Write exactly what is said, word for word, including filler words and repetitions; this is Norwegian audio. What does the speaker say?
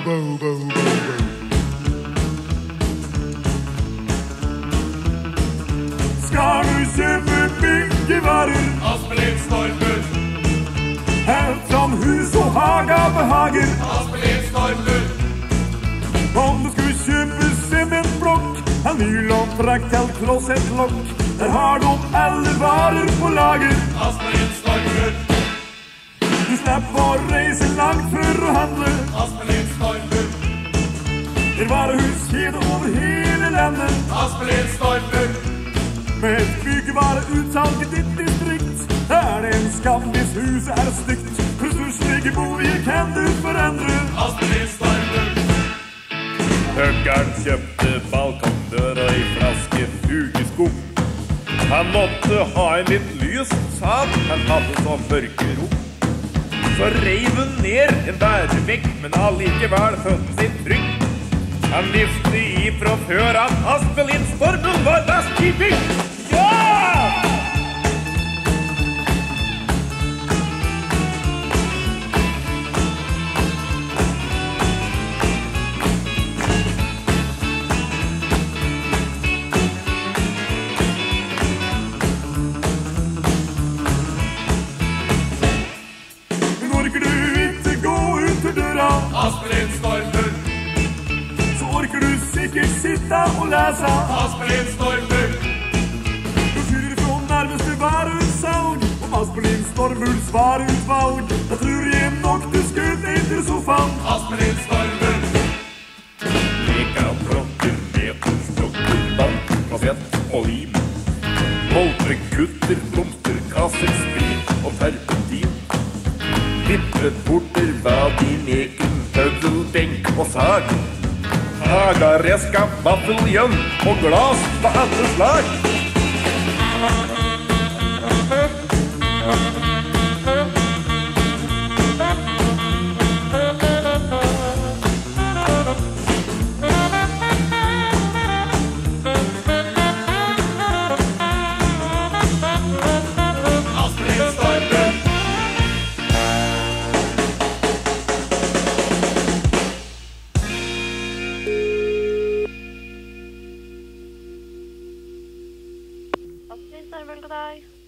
bow, bow, bow, bow. Skal du kjøpe byggevarer? Aspelin Stormur. Helt som hus og haga behager. Aspelin Stormur. Om du skulle kjøpe sementblokk, en nylonfrakk til klosettlokk, der har de alle varer på lager. Aspelin Stormur. Du slipper å reise langt for å handle. Aspelin Stormur. Det er varehuskjeder over hele landet. Aspelin Stormur. Med et byggevareutsalg i ditt distrikt, er det en skam hvis huset er stygt. Ressursrike boliger kan du forandre. Aspelin Stormur. Høggeren kjøpte balkongdøra i flaske fugesko. Han måtte ha en litt lys sal, han hadde så mørke ro. Så reiv hun ned en bærevekk, men allikevel følte seg trygg. Han visste ifra før at Aspelin Stormur var best i bygd. Ja! Aspelin Stormur. Så orker du sikkert sitte og lese. Aspelin Stormur. Brosjyrer fra nærmeste vareutsalg om Aspelin Stormurs vareutvalg. Da tror jeg nok du skjøt etter sofaen. Aspelin Stormur. Leka klokker, meterstokker, bank, kassett og lim. Moldrekutter, blomsterkasser, sprit og terpentin. Vippeporter, var din egen pøddelbenk og sag. Hagaredskap, vaffeljønn og glas på alle slag. Aspelin Stormur, god dag.